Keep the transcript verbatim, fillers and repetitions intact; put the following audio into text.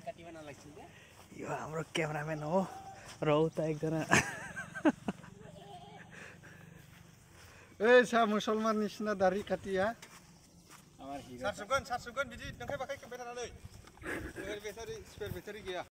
यो हाम्रो क्यामेराम्यान हो रौ त एकजना ए सा मुसलमान निसिना दारि काटिया सारसुगोन सारसुगोन बिदि नोंखाय बाखाय खेबबाय थानानै स्पेर बेटारि स्पेर बेटारि गैया